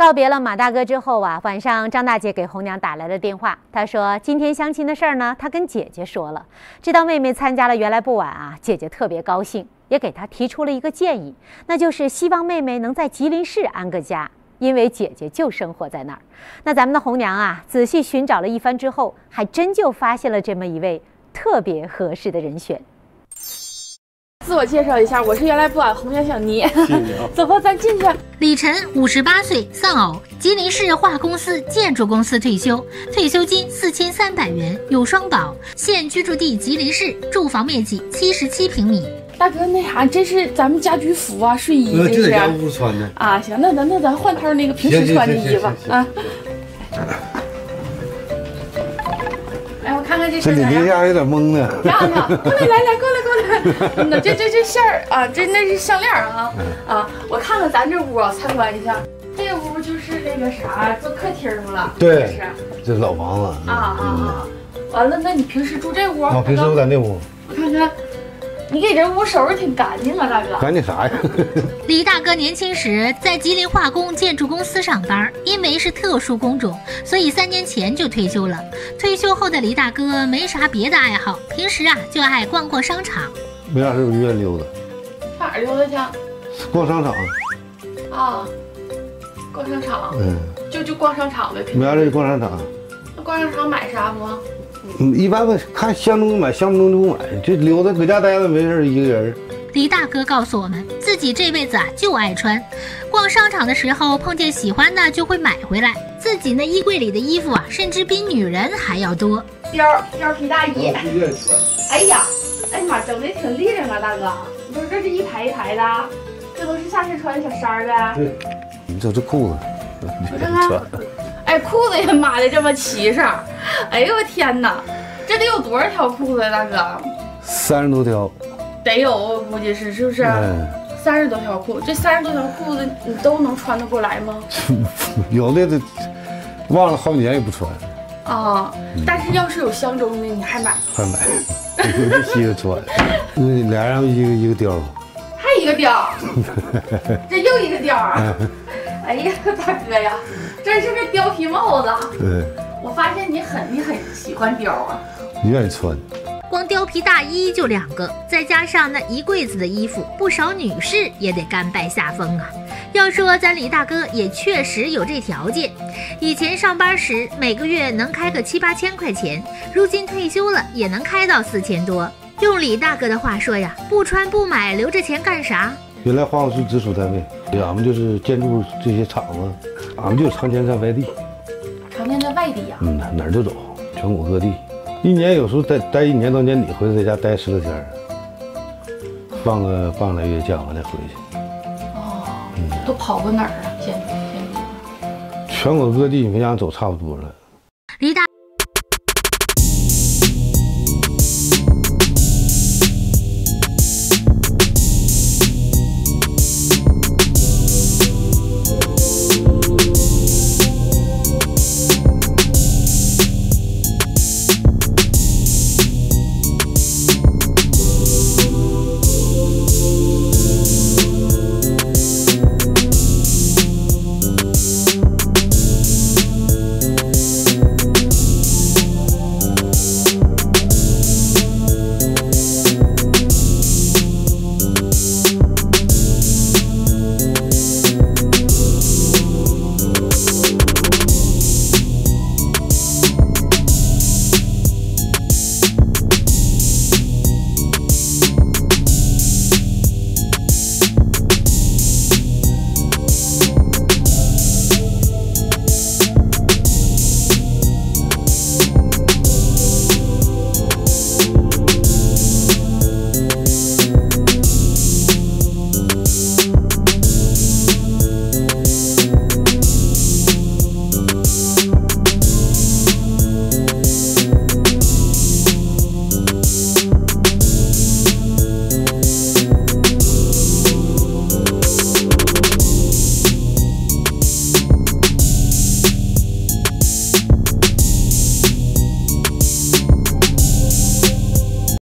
告别了马大哥之后啊，晚上张大姐给红娘打来了电话，她说今天相亲的事儿呢，她跟姐姐说了，知道妹妹参加了原来不晚啊，姐姐特别高兴，也给她提出了一个建议，那就是希望妹妹能在吉林市安个家，因为姐姐就生活在那儿。那咱们的红娘啊，仔细寻找了一番之后，还真就发现了这么一位特别合适的人选。 自我介绍一下，我是原来不晚红娘小妮。走吧，咱进去。 李晨58岁，丧偶，吉林市化工司建筑公司退休，退休金4300元，有双保，现居住地吉林市，住房面积77平米。 大哥，那啥，这是咱们家居服啊，睡衣这是。 这在家屋穿的啊，行，那咱换套那个平时穿的衣服啊。哎，我看看这身这你家有点懵呢。 漂亮，过来，过来。那这线儿啊，那是项链啊啊！我看看咱这屋啊，参观一下。这屋就是那个啥，做客厅了。 对，这是老房子啊。完了，那你平时住这屋？ 啊，平时我在那屋。 我看看。你给这屋收拾挺干净啊，大哥。 干净啥呀？ 李大哥年轻时在吉林化工建筑公司上班，因为是特殊工种，所以3年前就退休了。退休后的李大哥没啥别的爱好，平时啊就爱逛逛商场。 没啥事就愿溜达。 哪儿溜达去？ 逛商场。 啊，逛商场。就逛商场呗。 没啥事就逛商场。 那逛商场买啥不？ 一般吧，看相中就买，相不中就不买，就溜达搁家待着没事一个人。 李大哥告诉我们，自己这辈子啊就爱穿，逛商场的时候碰见喜欢的就会买回来，自己那衣柜里的衣服啊，甚至比女人还要多。 貂皮大衣。 不愿意穿。 哎呀妈，整的挺立正啊，大哥。你说这是一排一排的，这都是下身穿的小衫呗。 对，你瞅这裤子， 我看看。哎，裤子也码的这么齐实，哎呦我天哪，这得有多少条裤子呀，大哥 ？30多条， 得有，我估计是不是？30多条裤，这30多条裤子你都能穿得过来吗？ 有的忘了好几年也不穿。 啊，但是要是有相中的，你还买？ 还买，有这稀着穿。那俩人一个貂， 还一个貂，这又一个貂啊！哎呀，大哥呀，真是个貂皮帽子。 对， 我发现你很喜欢貂啊， 你愿意穿。 光貂皮大衣就2个，再加上那一柜子的衣服，不少女士也得甘拜下风啊。要说咱李大哥也确实有这条件，以前上班时每个月能开个7、8千块钱，如今退休了也能开到4000多。用李大哥的话说呀，不穿不买，留着钱干啥？ 原来化工司直属单位，俺们就是建筑这些厂子，俺们就常年在外地。 常年在外地呀？ 哪儿都走，全国各地。一年有时候待1年到年底，回来在家待10多天，放个半个来月假完再回去。 都跑过哪儿啊？先全国各地，你想走差不多了。